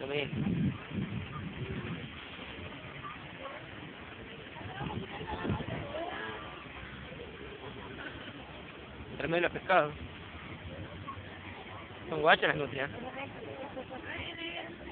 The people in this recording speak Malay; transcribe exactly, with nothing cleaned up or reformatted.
lo mismo. Remedio los pescados. Son guachas las nutrias.